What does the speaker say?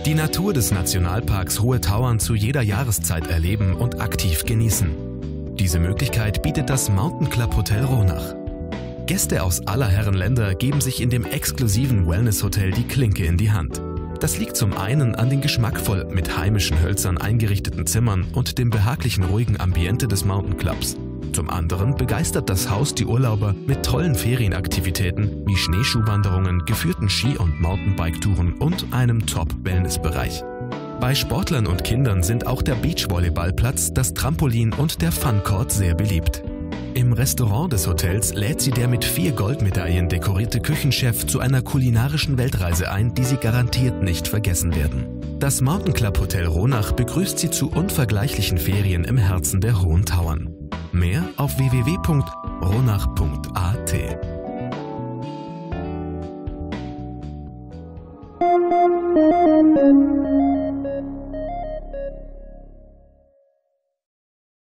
Die Natur des Nationalparks Hohe Tauern zu jeder Jahreszeit erleben und aktiv genießen. Diese Möglichkeit bietet das Mountain Club Hotel Ronach. Gäste aus aller Herren Länder geben sich in dem exklusiven Wellness-Hotel die Klinke in die Hand. Das liegt zum einen an den geschmackvoll mit heimischen Hölzern eingerichteten Zimmern und dem behaglichen ruhigen Ambiente des Mountain Clubs. Zum anderen begeistert das Haus die Urlauber mit tollen Ferienaktivitäten wie Schneeschuhwanderungen, geführten Ski- und Mountainbike-Touren und einem Top-Wellness-Bereich. Bei Sportlern und Kindern sind auch der Beachvolleyballplatz, das Trampolin und der Funcourt sehr beliebt. Im Restaurant des Hotels lädt sie der mit 4 Goldmedaillen dekorierte Küchenchef zu einer kulinarischen Weltreise ein, die Sie garantiert nicht vergessen werden. Das Mountain Club Hotel Ronach begrüßt Sie zu unvergleichlichen Ferien im Herzen der Hohen Tauern. Mehr auf www.ronach.at.